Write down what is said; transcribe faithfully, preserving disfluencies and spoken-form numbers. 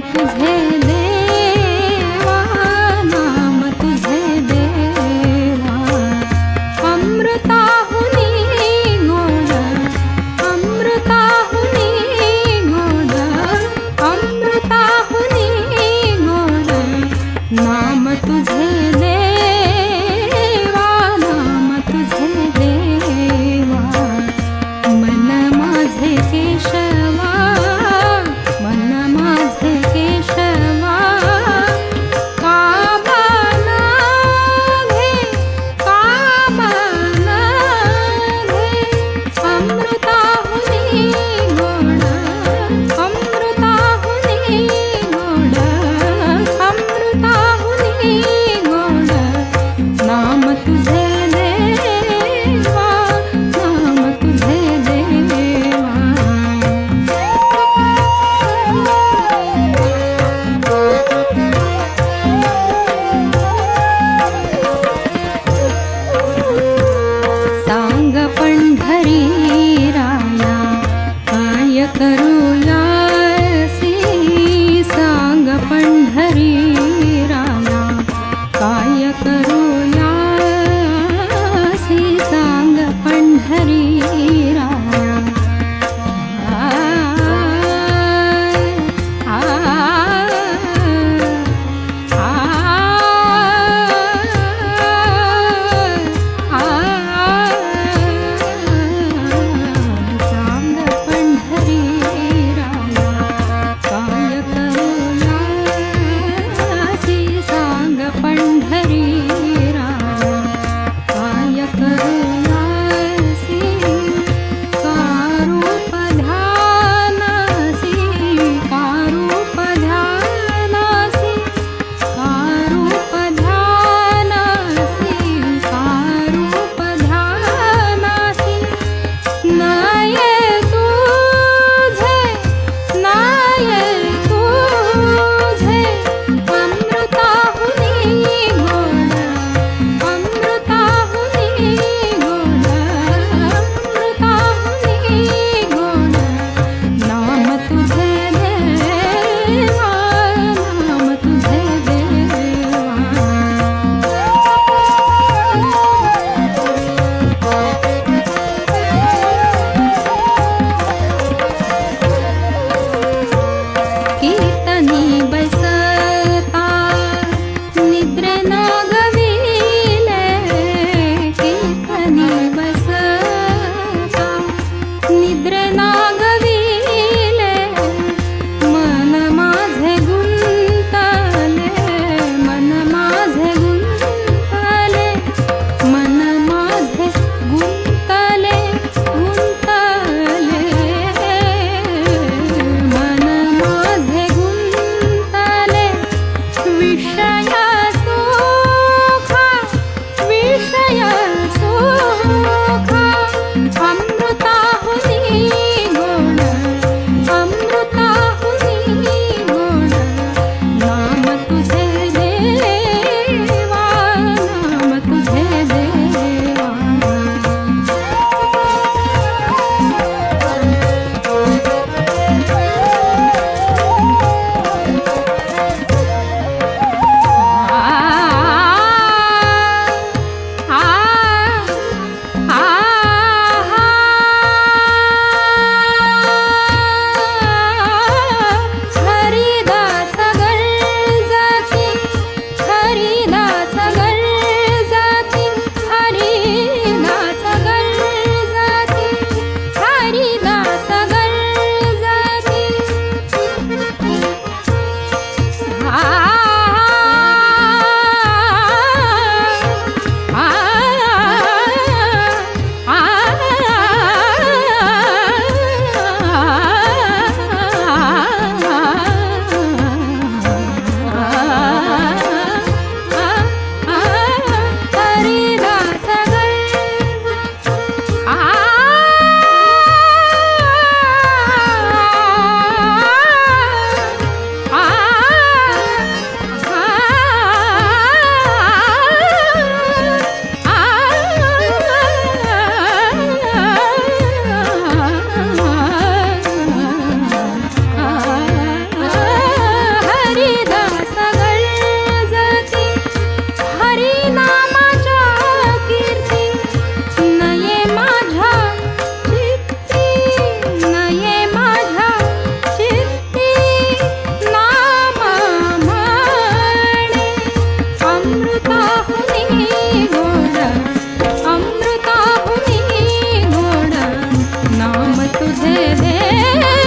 तुझे देवा, नाम तुझे देवा, अमृताहुनी गोड, अमृताहुनी गोड, अमृताहुनी गोड, नाम तुझे देवा, नाम तुझे देवा, मन माझे केशवा, मन माझे केशवा, कामना घे, कामना घे, अमृताहुनी गोड, अमृताहुनी गोड, अमृताहुनी गोड, नाम तुझे देवा, नाम तुझे देवा। सांग पंढरी राया काय करूयासी, सांग पंढरी राया काय करूयासी, सांग पंढरी राया। आ, आ, आ, आ, सांग पंढरी राया काय करूयासी, सांग पंढरी राया काय करूयासी, कारूप ध्यानासी, कारूप ध्यानासी, कारूप ध्यानासी, कारूप ध्यानासी, नाये तुझे, नाये तुझे, अमृताहुनी गोड, अमृताहुनी गोड, अमृताहुनी गोड, नाम तुझे देवा, नाम तुझे देवा। कीर्तनी बैसता निद्रे न गविले, कीर्तनी बैसता निद्रे न गविले, मन माझे गुंतले, मन माझे गुंतले, मन माझे गुंतले, गुंतले, मन माझे गुंतले, विषय सुखा, विषय सुखा, अमृताहुनी गोड, तुझे दे